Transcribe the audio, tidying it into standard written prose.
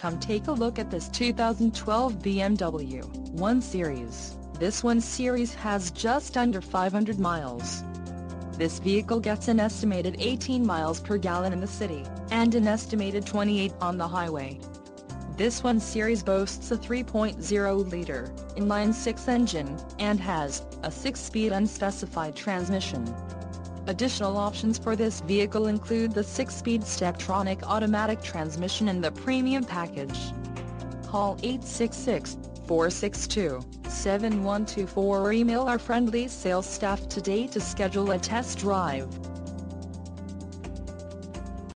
Come take a look at this 2012 BMW 1 Series. This 1 Series has just under 500 miles. This vehicle gets an estimated 18 miles per gallon in the city, and an estimated 28 on the highway. This 1 Series boasts a 3.0-liter inline-six engine, and has a 6-speed unspecified transmission. Additional options for this vehicle include the 6-speed Steptronic automatic transmission and the premium package. Call 866-462-7124 or email our friendly sales staff today to schedule a test drive.